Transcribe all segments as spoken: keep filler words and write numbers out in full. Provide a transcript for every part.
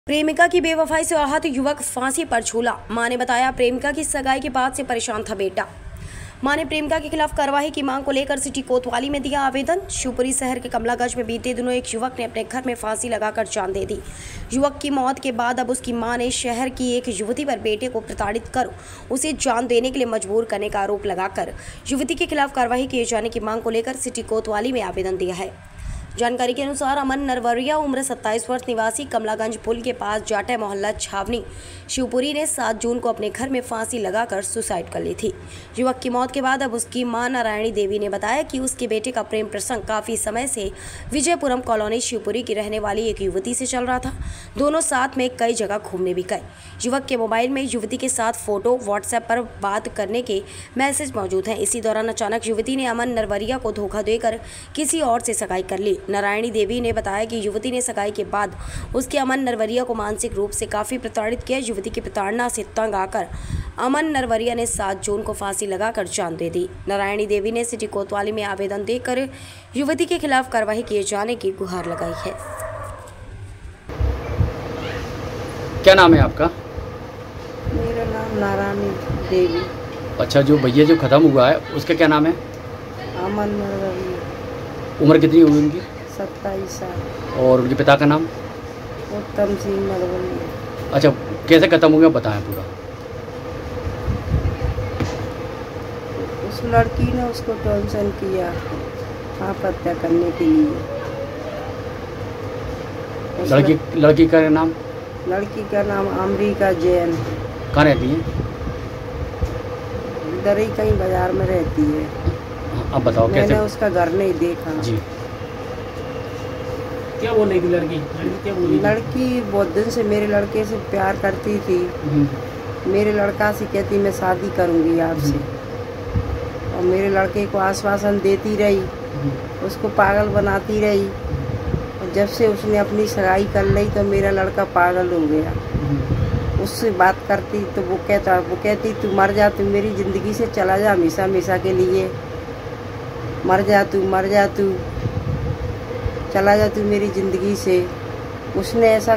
प्रेमिका की बेवफाई से आहत युवक फांसी पर झूला। मां ने बताया, प्रेमिका की सगाई के बाद से परेशान था बेटा। मां ने प्रेमिका के खिलाफ कार्रवाई की मांग को लेकर सिटी कोतवाली में दिया आवेदन। शिवपुरी शहर के कमलागंज में बीते दिनों एक युवक ने अपने घर में फांसी लगाकर जान दे दी। युवक की मौत के बाद अब उसकी मां ने शहर की एक युवती पर बेटे को प्रताड़ित कर उसे जान देने के लिए मजबूर करने का आरोप लगाकर युवती के खिलाफ कार्रवाई किए जाने की मांग को लेकर सिटी कोतवाली में आवेदन दिया है। जानकारी के अनुसार अमन नरवरिया उम्र सत्ताईस वर्ष निवासी कमलागंज पुल के पास जाटा मोहल्ला छावनी शिवपुरी ने सात जून को अपने घर में फांसी लगाकर सुसाइड कर ली थी। युवक की मौत के बाद अब उसकी मां नारायणी देवी ने बताया कि उसके बेटे का प्रेम प्रसंग काफी समय से विजयपुरम कॉलोनी शिवपुरी की रहने वाली एक युवती से चल रहा था। दोनों साथ में कई जगह घूमने भी गए। युवक के मोबाइल में युवती के साथ फोटो, व्हाट्सएप पर बात करने के मैसेज मौजूद हैं। इसी दौरान अचानक युवती ने अमन नरवरिया को धोखा देकर किसी और से सगाई कर ली। नारायणी देवी ने बताया कि युवती ने सगाई के बाद उसके अमन नरवरिया को मानसिक रूप से काफी प्रताड़ित किया। युवती की प्रताड़ना से तंग आकर अमन नरवरिया ने सात जून को फांसी लगाकर जान दे दी। नारायणी देवी ने सिटी कोतवाली में आवेदन देकर युवती के खिलाफ कार्रवाई किए जाने की गुहार लगाई है। क्या नाम है आपका? मेरा नाम नारायणी देवी। अच्छा, जो भैया जो खत्म हुआ है उसका क्या नाम है? अमन नरवरिया। उम्र कितनी होगी उनकी? सत्ताईस साल। और उनके पिता का नाम? उत्तम सिंह नरवरिया। अच्छा, कैसे खत्म हो गया बताएं पूरा। उस लड़की ने उसको टॉर्चर किया आत्महत्या करने के लिए। लड़की लड़की का नाम? लड़की का नाम अमरीका जैन। कहाँ रहती है? इधर ही कहीं बाजार में रहती है। अब बताओ मैंने कैसे? उसका घर नहीं देखा जी। क्या बोल रही थी लड़की? लड़की क्या बोली? लड़की बहुत दिन से मेरे लड़के से प्यार करती थी। मेरे लड़का से कहती मैं शादी करूंगी आपसे, और मेरे लड़के को आश्वासन देती रही, उसको पागल बनाती रही। और जब से उसने अपनी सगाई कर ली तो मेरा लड़का पागल हो गया। उससे बात करती तो वो कहता वो कहती तू मर जा, तू मेरी ज़िंदगी से चला जा हमेशा हमेशा के लिए, मर जा तू, मर जा तू, चला जा तू मेरी ज़िंदगी से। उसने ऐसा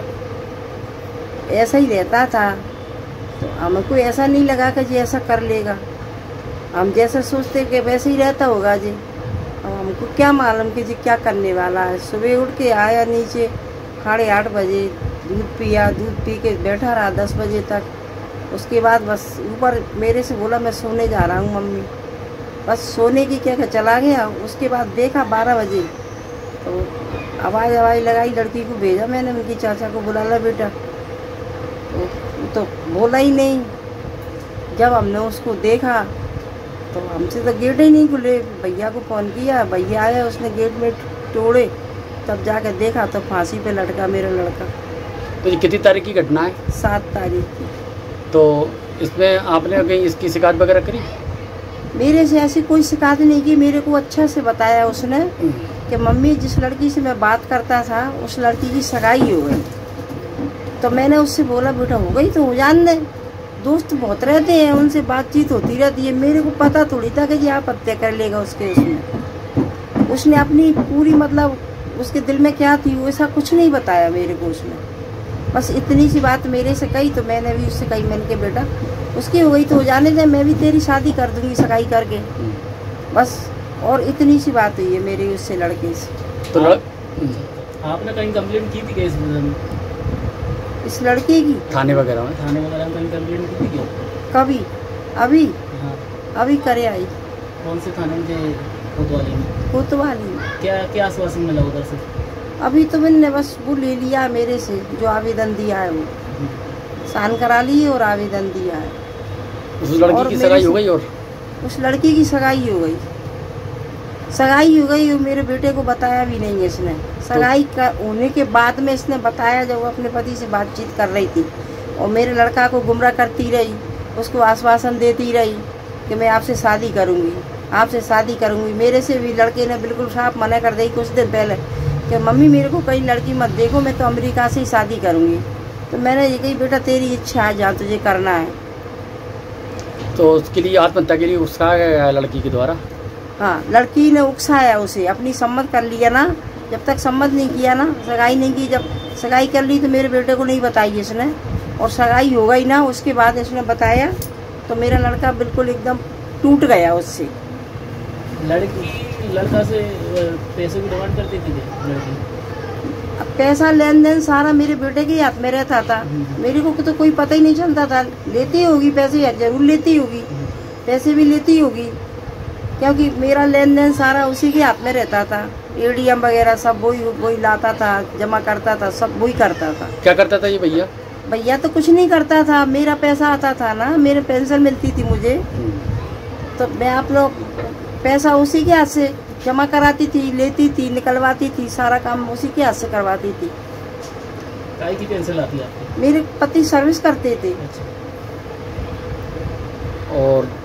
ऐसा ही रहता था, तो हमको ऐसा नहीं लगा कि जी ऐसा कर लेगा। हम जैसा सोचते कि वैसे ही रहता होगा जी। अब हमको क्या मालूम कि जी क्या करने वाला है। सुबह उठ के आया नीचे साढ़े आठ बजे, दूध पिया, दूध पी के बैठा रहा दस बजे तक। उसके बाद बस ऊपर मेरे से बोला मैं सोने जा रहा हूँ मम्मी, बस सोने की क्या चला गया। उसके बाद देखा बारह बजे तो आवाज़ आवाज़ लगाई, लड़की को भेजा मैंने, उनकी चाचा को बुला ला बेटा, तो, तो बोला ही नहीं। जब हमने उसको देखा तो हमसे तो गेट ही नहीं खुले। भैया को फ़ोन किया, भैया आया, उसने गेट में तोड़े, तब जाके देखा तो फांसी पे लटका मेरा लड़का। तो ये कितनी तारीख की घटना है? सात तारीख की। तो इसमें आपने कहीं इसकी शिकायत वगैरह करी? मेरे से ऐसी कोई शिकायत नहीं की। मेरे को अच्छा से बताया उसने कि मम्मी जिस लड़की से मैं बात करता था उस लड़की की सगाई हो गई। तो मैंने उससे बोला बेटा हो गई तो हो जान दे, दोस्त बहुत रहते हैं, उनसे बातचीत होती रहती है। मेरे को पता थोड़ी था कि जी आप हत्या कर लेगा उसके। उसमें उसने अपनी पूरी मतलब उसके दिल में क्या थी वैसा कुछ नहीं बताया मेरे को उसने। बस इतनी सी बात मेरे से कही, तो मैंने भी उससे कही, मैंने कहा बेटा उसकी हो गई तो हो जाने दे, मैं भी तेरी शादी कर दूंगी सगाई करके, बस। और इतनी सी बात हुई है मेरी उससे लड़के से। तो लड़... आपने कहीं कंप्लेंट की थी क्या इस बारे में? इस लड़के की थाने वगैरह में? थाने वगैरह में कहीं कंप्लेंट की थी क्या? कभी अभी हाँ। अभी करे आई। कौन से थाने में? कोतवाली में। कोतवाली में। क्या क्या आश्वासन मिला उधर से? अभी तो मैंने बस वो ले लिया मेरे से, जो आवेदन दिया है वो साइन करा ली और आवेदन दिया है। उस लड़की की सगाई हो गई? और उस लड़की की सगाई हो गई, सगाई हो गई और मेरे बेटे को बताया भी नहीं इसने। सगाई का होने के बाद में इसने बताया जब वो अपने पति से बातचीत कर रही थी, और मेरे लड़का को गुमराह करती रही, उसको आश्वासन देती रही कि मैं आपसे शादी करूंगी, आपसे शादी करूंगी। मेरे से भी लड़के ने बिल्कुल साफ मना कर दी कुछ दिन पहले कि मम्मी मेरे को कहीं लड़की मत देखो, मैं तो अमेरिका से ही शादी करूंगी। तो मैंने ये कही बेटा तेरी इच्छा है जहाँ तुझे करना है। तो उसके लिए आत्महत्या के लिए उकसाया गया लड़की के द्वारा? हाँ, लड़की ने उकसाया उसे, अपनी सम्मत कर लिया ना। जब तक सम्मत नहीं किया ना, सगाई नहीं की, जब सगाई कर ली तो मेरे बेटे को नहीं बताई इसने, और सगाई हो गई ना उसके बाद इसने बताया तो मेरा लड़का बिल्कुल एकदम टूट गया उससे। लड़की लड़का से पैसे की डिमांड करती थी लड़की? अब पैसा लेन देन सारा मेरे बेटे के हाथ में रहता था, मेरे को तो कोई पता ही नहीं चलता था। लेती होगी पैसे, जरूर लेती होगी, पैसे भी लेती होगी, क्योंकि मेरा लेन देन सारा उसी के हाथ में रहता था। एडीएम वगैरह सब वही वही लाता था, जमा करता था, सब वही करता था। क्या करता था ये भैया? भैया तो कुछ नहीं करता था, मेरा पैसा आता था ना, मेरे पेंशन मिलती थी मुझे, तो मैं आप लोग पैसा उसी के हाथ से जमा कराती थी, लेती थी, निकलवाती थी, सारा काम उसी के हाथ से करवाती थी। काय की पेंशन आती है आपको? मेरे पति सर्विस करते थे। अच्छा। और